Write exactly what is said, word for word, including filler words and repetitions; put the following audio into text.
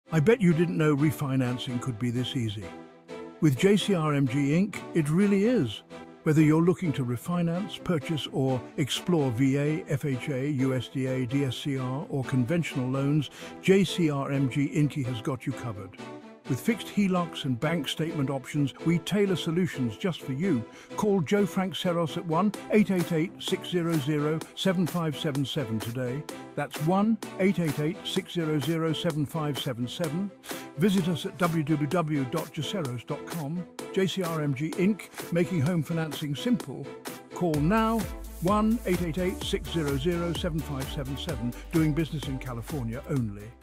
I bet you didn't know refinancing could be this easy. With J C R M G Incorporated, it really is. Whether you're looking to refinance, purchase or explore V A, F H A, U S D A, D S C R or conventional loans, J C R M G Incorporated has got you covered. With fixed H E L O Cs and bank statement options, we tailor solutions just for you. Call Joe Frank Serros at one eight eight eight, six hundred, seven five seven seven today. That's one eight eight eight, six hundred, seven five seven seven. Visit us at w w w dot jaceros dot com. J C R M G Incorporated, making home financing simple. Call now, one eight eight eight, six hundred, seven five seven seven, doing business in California only.